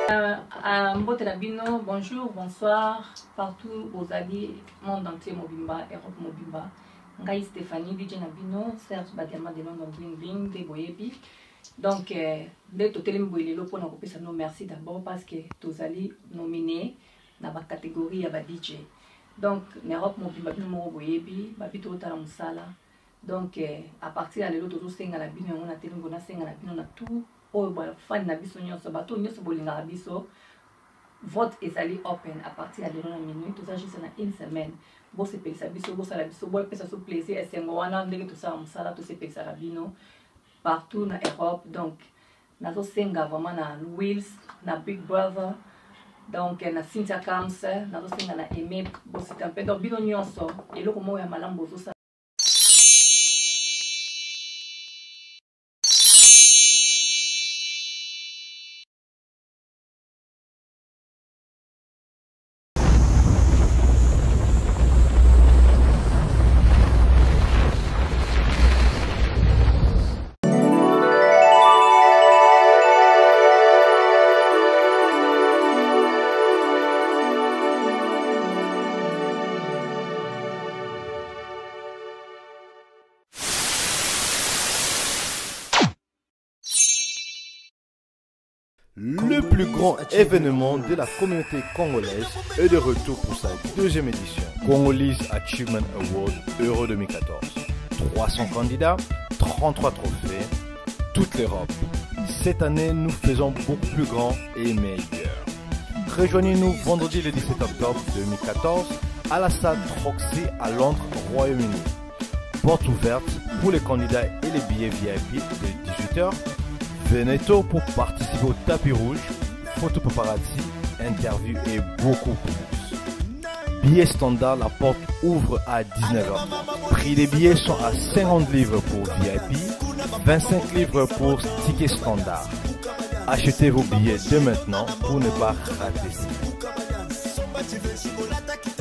Bino, bonjour, bonsoir, partout aux alliés, monde entier, Mobimba, Europe Mobimba. Ngai Stéphanie, DJ Nabino, Serge Badiama de nom Bling Bling, de Boyebi. Donc, dès que tu as merci d'abord parce que tu as nominé dans la catégorie de DJ. Donc, l'Europe Mobimba, nous Boyebi, Babito Talamsala. Donc, à partir de l'autre, on a bino, on a télé, on a bino, on a tout. Oh, fan na biso nyonso bato nyonso bolinga biso vote est allé open à partir de la minute tout ça juste dans une semaine bon c'est pensa biso bon ça la biso bon pensa so plaisir et c'est ngwana ndenge tout ça on sala tout c'est pensa rabino partout na Europe donc nazo senga vraiment na Wills na Big Brother donc na Cynthia Camps nazo senga na Aimé bon c'est un peu donc bino nyonso et loko mo ya malambo zo. Le plus grand événement de la communauté congolaise est de retour pour sa deuxième édition. Congolese Achievement Award Euro 2014. 300 candidats, 33 trophées, toute l'Europe. Cette année, nous faisons beaucoup plus grand et meilleur. Rejoignez-nous vendredi le 17 octobre 2014 à la salle Troxy à Londres, Royaume-Uni. Porte ouverte pour les candidats et les billets VIP de 18h. Venez tôt pour participer au tapis rouge, photo paparazzi, interview et beaucoup plus. Billets standard, la porte ouvre à 19h. Prix des billets sont à 50 livres pour VIP, 25 livres pour ticket standard. Achetez vos billets dès maintenant pour ne pas rater ça.